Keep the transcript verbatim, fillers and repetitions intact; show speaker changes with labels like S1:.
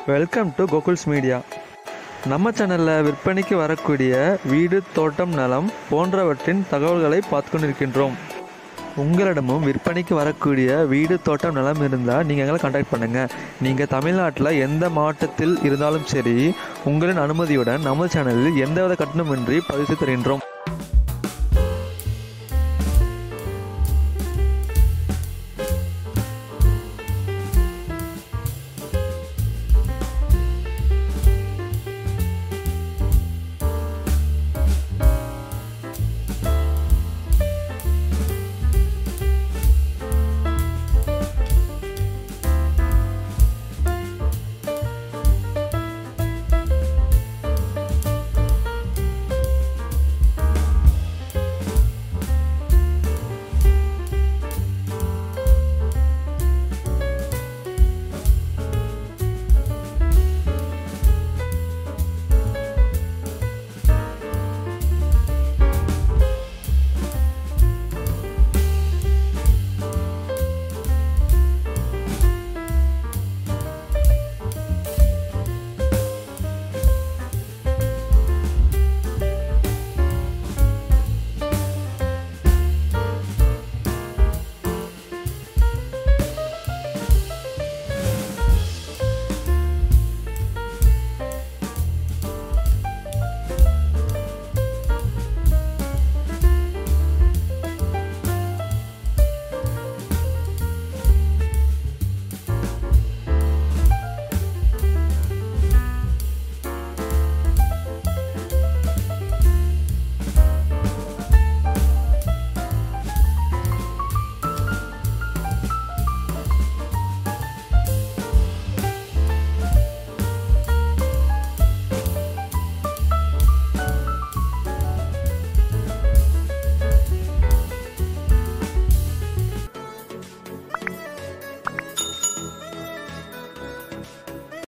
S1: Welcome to கோகுல்ஸ் media. நம்ம சேனலில் விற்பனைக்கு வரக்கூடிய வீடு, தோட்டம், நிலம் போன்றவற்றின் தகவல்களை பார்த்து கொண்டிருக்கின்றோம். உங்களிடமும் விற்பனைக்கு வரக்கூடிய வீடு, தோட்டம், நிலம் இருந்தால் நீங்கள் எங்களை கான்டாக்ட் பண்ணுங்கள். நீங்கள் தமிழ்நாட்டில் எந்த மாவட்டத்தில் இருந்தாலும் சரி, உங்களின் அனுமதியுடன் நம்ம சேனலில் எந்தவித கட்டணமின்றி பதிவு செய்து தருகின்றோம்.